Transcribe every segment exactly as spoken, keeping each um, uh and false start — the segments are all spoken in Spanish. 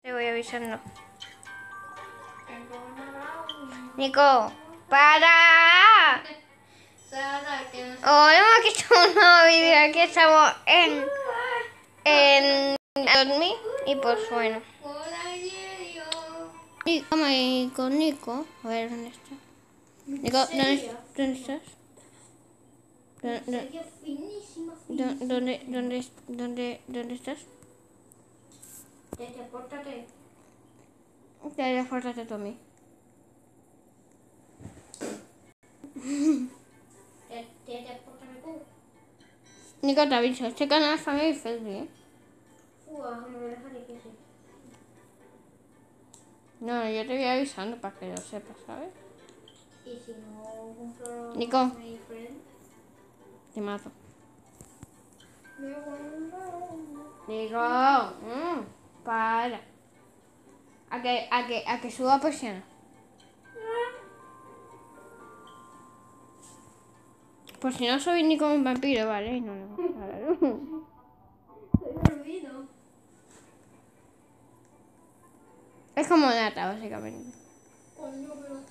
Te voy avisando. Nico, para. Hola, hemos hecho un nuevo vídeo. Aquí estamos en en dormir y pues bueno. Y vamos ahí con Nico. A ver dónde está. Nico, ¿dónde, ¿dónde estás? ¿Dónde, dónde, dónde, dónde, dónde estás? Telepórtate. Telepórtate tú a mí. Telepórtate tú. Nico, te aviso, este canal es family friendly, ¿eh? Fua, me dejaré que sí. No, yo te voy avisando para que lo sepas, ¿sabes? Y si no compro Nico. mi friend, Te mato. me vuelvo. Nico, mm, para. A que, a que, a que suba persiana. Por si no soy ni como un vampiro, ¿vale? No, no, claro. Soy olvido. Es como nata, básicamente. Coño, pero.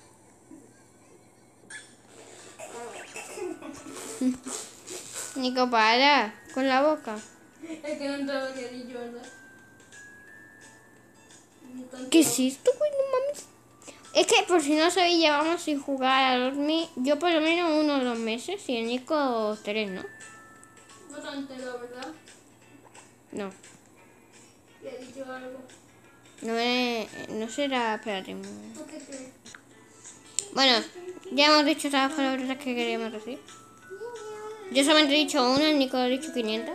Nico, para. Con la boca. Es que no entraba que ni yo, ¿verdad? ¿Qué es esto, güey? No mames. Es que por si no sabéis, llevamos sin jugar a dormir. Yo por lo menos uno o dos meses y el Nico tres, ¿no? No te entero, ¿verdad? No. Le he dicho algo. No, me, no será... Espérate. ¿Tú qué crees? Bueno, ya hemos dicho todas las palabras que queríamos decir. Yo solamente he dicho una, el Nico ha dicho quinientas.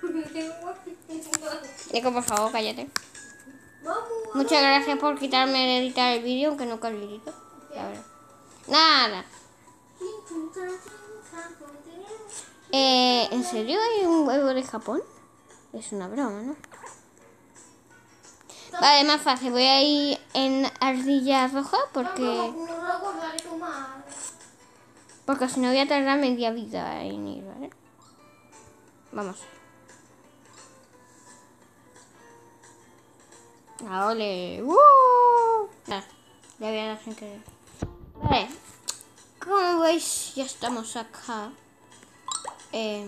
Nico, por favor, cállate. Muchas gracias por quitarme de editar el vídeo, aunque nunca lo edito. La verdad. Nada. Eh, ¿En serio hay un huevo de Japón? Es una broma, ¿no? Vale, más fácil. Voy a ir en ardilla roja porque... Porque si no voy a tardar media vida en ir, ¿vale? Vamos. Ah, ole. ¡Uh! Ah, ya voy a dar sin querer. Vale. Como veis, ya estamos acá. Eh,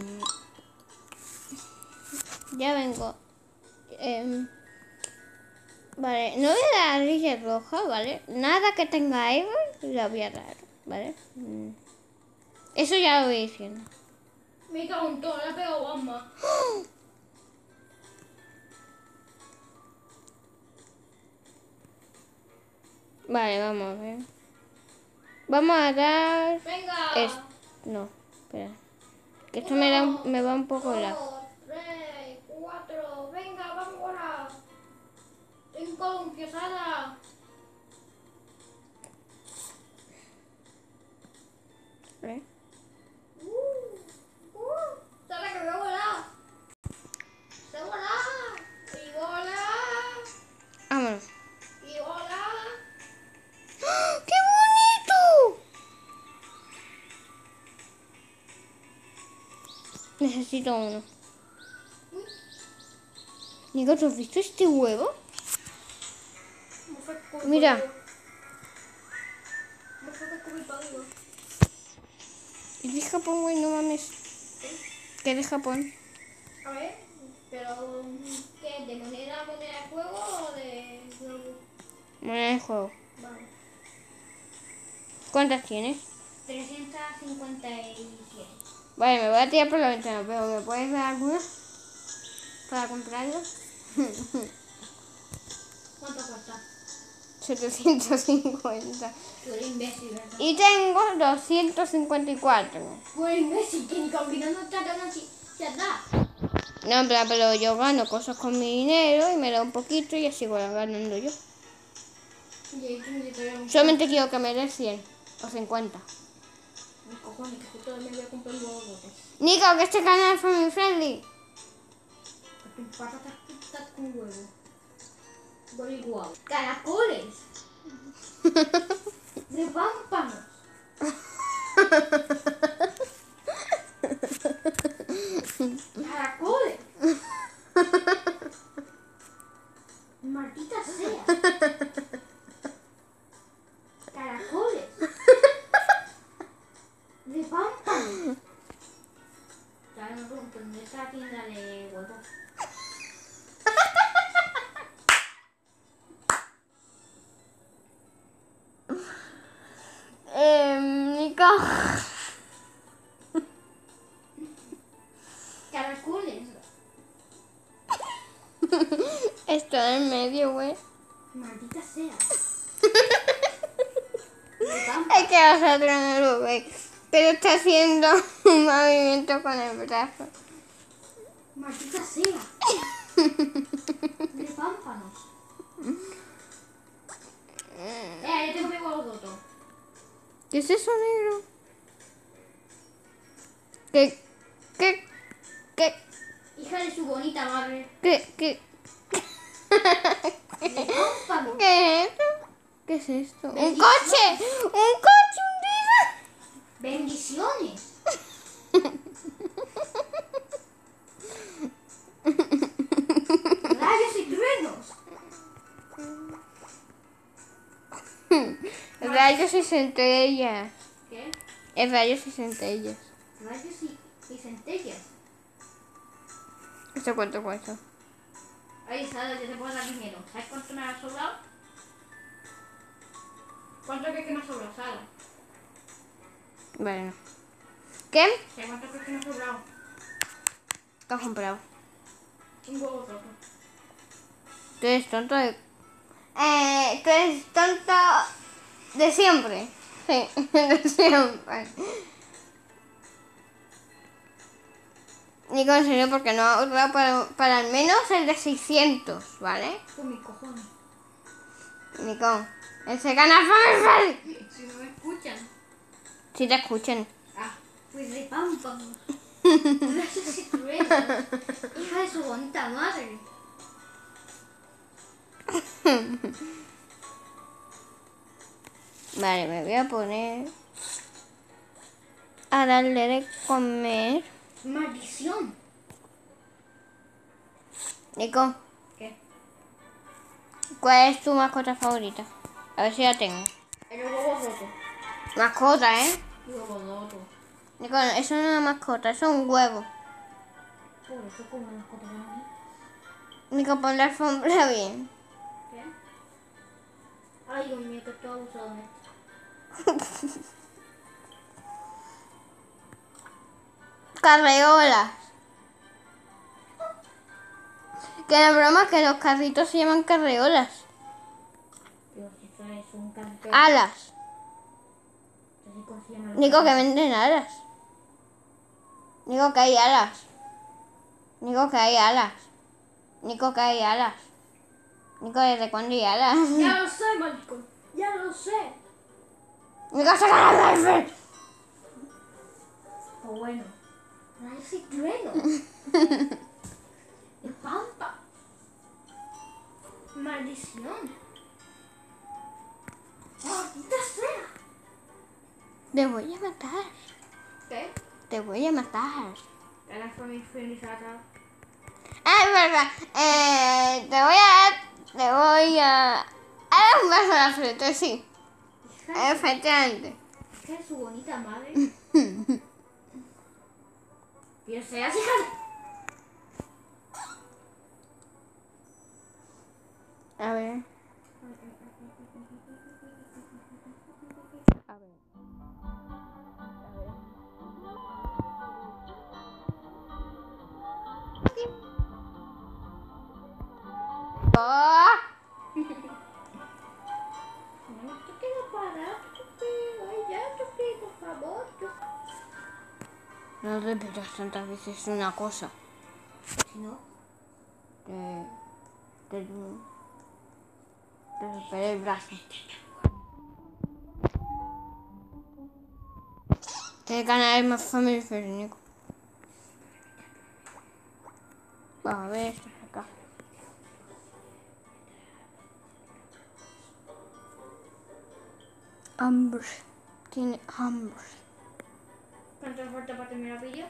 ya vengo. Eh, vale, no voy a dar ardilla roja, ¿vale? Nada que tenga aire la voy a dar, ¿vale? Mm. Eso ya lo voy diciendo. Me cago en todo, le ha pegado bomba. Vale, vamos a ver. Vamos a dar... ¡Venga! Es... No, espera. Que esto me, da, me va un poco la... Dos, tres, cuatro, venga, vamos ahora. Cinco, empiezada. ¿Eh? Uh, uh, ¡Sale que voy a volar! ¡Se vola! ¡Y vola! Vámonos. ¡Y vola! ¡Oh, ¡qué bonito! Necesito uno. Nico, ¿tú has visto este huevo? Mira. ¿Es de Japón, güey? No mames. ¿Qué es de Japón? A ver, pero ¿qué? ¿De moneda, moneda de juego o de juego? Moneda de juego. Vale. ¿Cuántas tienes? trescientos cincuenta y siete. Vale, me voy a tirar por la ventana, pero ¿me puedes dar alguna? Para comprarlas. ¿Cuánto cuesta? setecientos cincuenta. Tú eres imbécil, ¿verdad? Y tengo doscientos cincuenta y cuatro. Tú eres imbécil, que ni combinando esta gana si se da. No, en plan, pero yo gano cosas con mi dinero y me da un poquito y así voy ganando yo. Solamente quiero que me dé cien o cincuenta. Mis cojones, que justo me voy a comprar huevos botes. Nico, que este canal es family friendly. Tu patata está con huevo. Voy igual. Caracoles. De pámpanos. Caracoles. Martín. Maldita sea. Caracoles. De pámpano. Ya me pregunto, ¿dónde está la tienda de huevos? Eh, Nico. Caracoles. Está en medio, güey. Maldita sea. De pámpano. Es que vosotros no lo veis. Pero está haciendo un movimiento con el brazo. Maldita sea. De pámpanos. Eh, yo tengo mi huevo roto. ¿Qué es eso, negro? ¿Qué? ¿Qué? ¿Qué? Hija de su bonita madre. ¿Qué? ¿Qué? De pámpano. ¿Qué es esto? ¿Qué es esto? ¡Un Bendición. coche! ¡Un coche hundido! Bendiciones. Rayos y truenos. Rayos y centellas. ¿Qué? Es rayos y centellas. Rayos y, y centellas. ¿Esto cuánto cuesta? Ahí sabes, yo te puedo dar dinero. ¿Sabes cuánto me ha sobrado? ¿Cuánto crees que me ha sobrado, Sara? Bueno. ¿Qué? ¿Sabes cuánto crees que me ha sobrado? ¿Qué has comprado? Un huevo roto. Tú eres tonto de... Eh, tú eres tonto de siempre. Sí, de siempre. Nico, en serio, porque no ha ahorrado para, para al menos el de seiscientos, ¿vale? Con mis cojones. Nico, él se gana fácil. Si no me escuchan. Si te escuchan. Ah, pues de pámpano. Rayos y truenos. Hija de su bonita madre. Vale, me voy a poner a darle de comer. Maldición. Nico, ¿Qué? ¿cuál es tu mascota favorita? A ver si la tengo. El huevo roto. Mascota, ¿eh? Huevo roto. Nico, eso no es una mascota, eso es un huevo. Por eso como las cosas de mí. Nico, pon la alfombra bien. ¿Qué? Ay, Dios mío, que estoy abusado de esto. Carreolas. Que la broma es que los carritos se llaman carreolas. Dios, eso es un campeón. Alas. No sé cómo se llaman los Nico, que carritos. venden alas. Nico, que hay alas. Nico, que hay alas. Nico, que hay alas. Nico, ¿desde cuándo hay alas? Ya lo sé, maricón. Ya lo sé. Nico, saca la rifle. Pues bueno. Rayos y truenos. De pampa. Maldición. Maldita sea. Te voy a matar. ¿Qué? Te voy a matar. Era feliz, feliz acá. Ah, es verdad. Eh, te voy a dar... Te voy a... A dar un beso a la frente, sí. Hija de, Efectivamente. hija de su bonita madre. Dios sea, hija de... A ver. A ver. ¡Oh! No, tú quieres parar, Chupi. Ay, ya, Chupi, por favor. Chupi. No repitas tantas veces una cosa. Si no, Te... Te... Te romperé el brazo. Tienes ganas de más familia, Nico. Vamos a ver esto acá. Hambre. Tiene hambre. ¿cuánto falta para terminar el vídeo?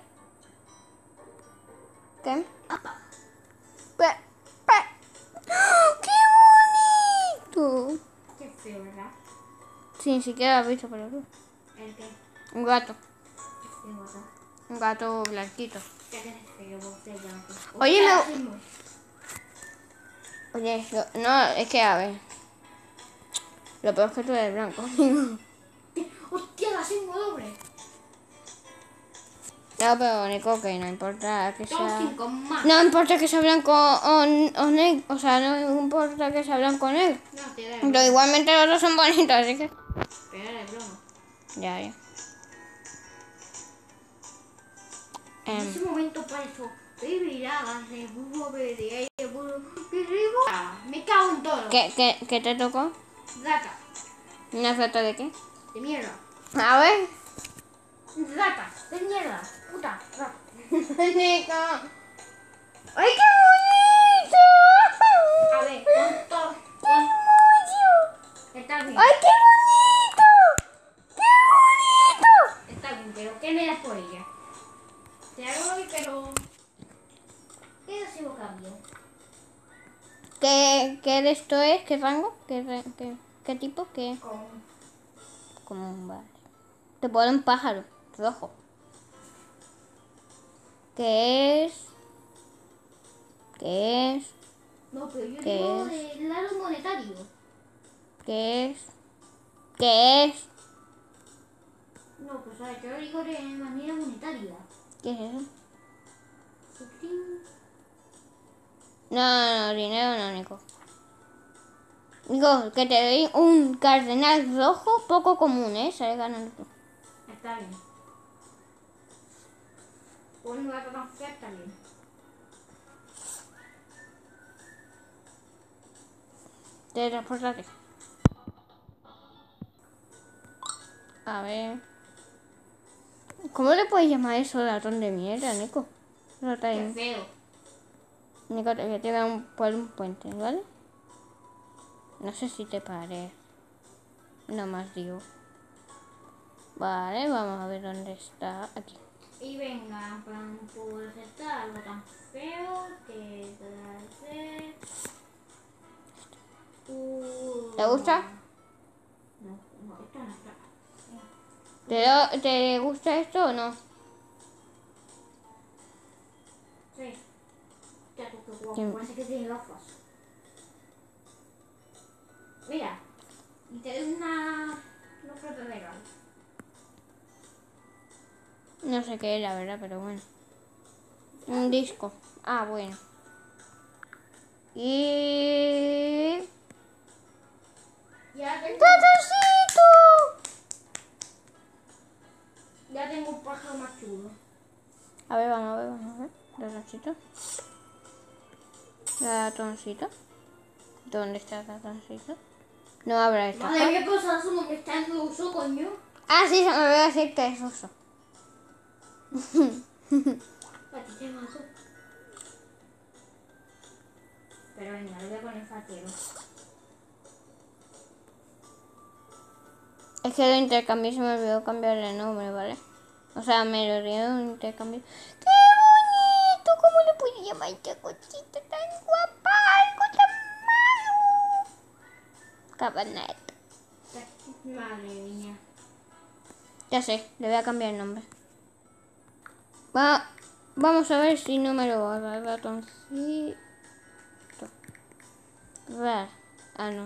¿Qué? Pe- pe- ¡Oh, ¡qué feo, ¿verdad? Sí, ni siquiera lo has visto, pero tú. ¿El qué? Un gato. ¿Qué guata? Un gato blanquito. ¿Qué tienes feo vos de blanco? Oye, Hostia, me- racismo. Oye, lo- no, es que a ver. Lo peor es que tú eres blanco. ¡Hostia, racismo doble! No, pero Nico, que no importa que Todos sea... cinco más. No importa que sea blanco o, o negro. O sea, no importa que sea blanco o negro. No, te da de Pero broma. igualmente los dos son bonitos, así que... Te da de broma. Ya, ya. En Em, ese momento pareció vibradas de burro verde, de burro que rico. Ah, me cago en todo. ¿qué, qué, ¿Qué te tocó? Rata, ¿Una foto de qué? de mierda. A ver. Rata, de mierda. Puta, rata. Nico. ¡Ay, qué bonito! A ver, con todo. Con... Está bien. ¡Ay, qué bonito! ¡Qué bonito! Está bien, pero ¿qué me das por ella? Te hago hoy, pero... ¿Qué recibo cambio? ¿Qué, qué de esto es? ¿Qué rango? ¿Qué, re- qué, qué tipo? ¿Qué? Con... Como un vale. Te pone un pájaro rojo. ¿Qué es? ¿Qué es? No, pero yo ¿Qué digo es? del lado monetario. ¿Qué es? ¿Qué es? No, pues a ver, yo lo digo de manera monetaria. ¿Qué es eso? Sutil. No, no, no, dinero no, Nico. Digo, que te doy un cardenal rojo poco común, ¿eh? Sale ganando tú. Está bien. Por un gato tan feo está bien. Teletransportate. A ver. ¿Cómo le puedes llamar eso ratón de mierda, Nico? Qué Ratón. feo. Nico, te voy a tirar un, por un puente, ¿vale? No sé si te parece. No más digo. Vale, vamos a ver dónde está. Aquí. Y venga, pan, pues está algo tan feo que trae. Uh, ¿Te gusta? No, no, esto no está. ¿Te, lo- ¿Te gusta esto o no? Sí. Ya tú qué guapo, ¿Quién? parece que tiene gafas. Mira, y te doy una. No creo que regalo. No sé qué es, la verdad, pero bueno. Un disco. Ah, bueno. Y... Ya tengo, ¡Ratoncito! ya tengo un pájaro más chulo. A ver, vamos a ver, vamos a ver. Ratoncito. Ratoncito. ¿Dónde está el ratoncito? No habrá esta. Madre mía, pues ahora su nombre está en ruso, coño. Ah, sí, se me olvidó decir que es ruso. A ti te mato. Pero venga, lo voy a poner fatero. Es que lo intercambié y se me olvidó cambiar el nombre, ¿vale? O sea, me lo dieron un intercambio. ¡Qué bonito! ¿Cómo le pude llamar a esta cosita tan guapa? ¡Algo tan malo! Cabernet. Madre mía. Ya sé, le voy a cambiar el nombre. Va, vamos a ver si no me lo borra el ratoncito. Ra. Ah, no.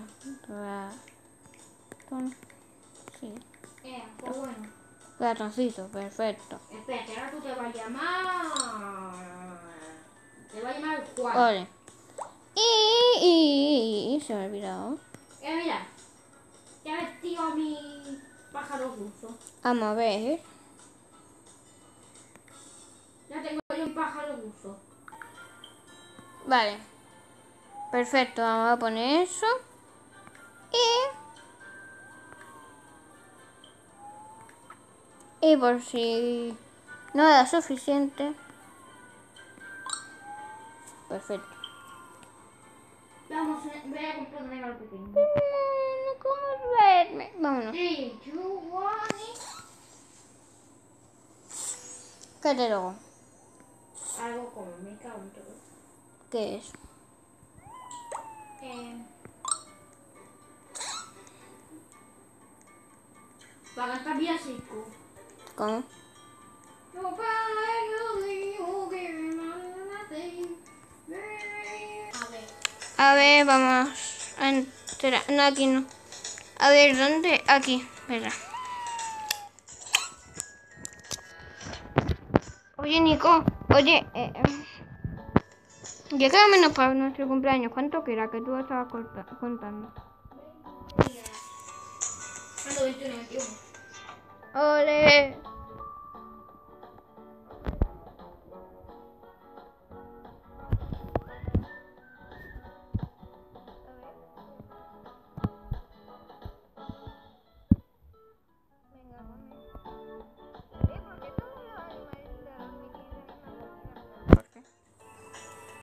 Ratón. Sí. Eh, pues bueno. Ratoncito, perfecto. Espérate, ahora tú te vas a llamar. Te va a llamar Juan. Ole. Y, y, y se me ha olvidado. Eh, mira. Ya he vestido a mi pájaro ruso. Vamos a ver. Ya tengo yo un pájaro ruso. Vale. Perfecto, vamos a poner eso. Y... Y por si no era suficiente. Perfecto. Vamos, eh, voy a comprar un regalo pequeño. No correrme. Vámonos. Three, two, one. ¿Qué te luego? Algo como me cago en todo. ¿Qué es? Eh, Para cantar villancico. ¿Cómo? A ver. A ver, vamos a entrar. No, aquí no. A ver, ¿dónde? Aquí, espera. Oye, Nico. Oye, eh, eh, ya queda menos para nuestro cumpleaños. ¿Cuánto queda que tú estabas corta- contando? Ando veintiuno, veintiuno. Ole.